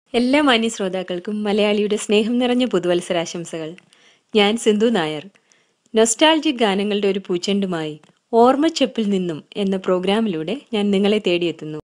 എല്ലാ മാന്യ ശ്രോതാക്കൾക്കും മലയാളിയുടെ സ്നേഹം നിറഞ്ഞ പുതുവത്സരാശംസകൾ. ഞാൻ സിന്ധു നായർ. നൊസ്റ്റാൾജിക് ഗാനങ്ങളുടെ ഒരു പൂച്ചെണ്ടുമായി ഓർമ്മച്ചെപ്പിൽ നിന്നും എന്ന പ്രോഗ്രാമിലൂടെ ഞാൻ നിങ്ങളെ തേടിയെത്തുന്നു.